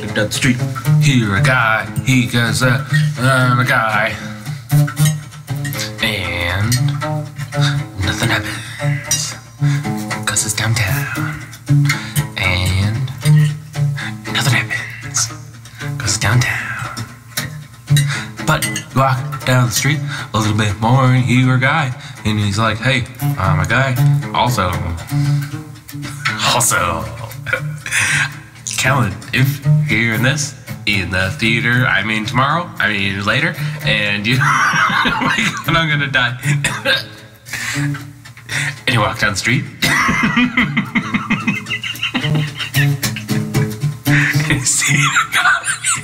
down the street. Hear a guy, he goes, I'm a guy. And nothing happens, cause it's downtown. And nothing happens, cause it's downtown. But you walk down the street a little bit more and you hear a guy. And he's like, hey, I'm a guy. Also, Kellen, if you're hearing this in the theater, I mean tomorrow, I mean later, and you, oh my God, I'm gonna die. And you walk down the street. And you see a guy.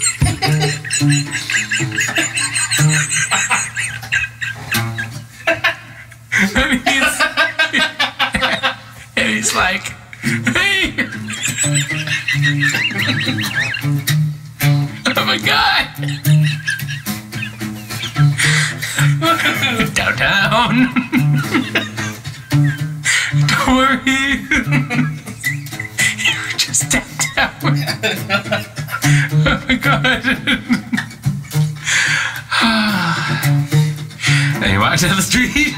And he's like, hey! Oh my God! Downtown! Don't worry! You're just downtown! Oh my God! And you walk down the street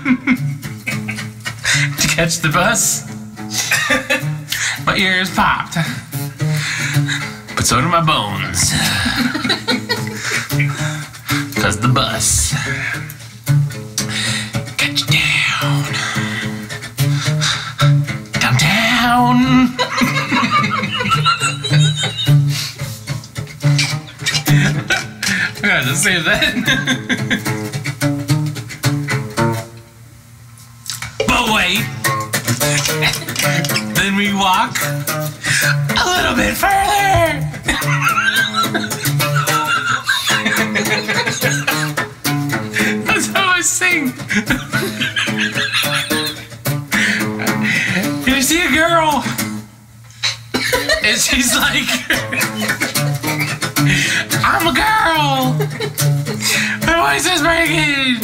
to catch the bus. My ears popped, but so do my bones. Cause the bus got you down. Downtown. I gotta say that. But wait. Then we walk a little bit further. That's how I sing. And you see a girl, and she's like, I'm a girl. My voice is breaking.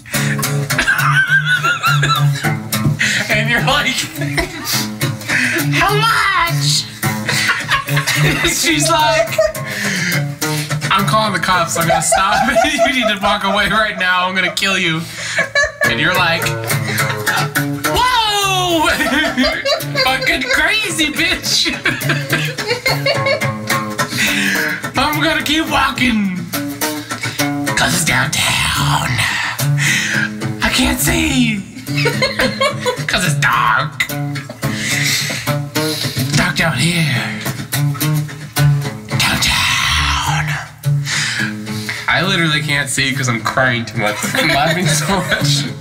And you're like, how much? She's like, I'm calling the cops. I'm gonna stop. You need to walk away right now. I'm gonna kill you. And you're like, whoa! Fucking crazy, bitch. I'm gonna keep walking. Cause it's downtown. I can't see. Cause it's dark. Dark down here. Downtown. I literally can't see because I'm crying too much. I'm laughing so much.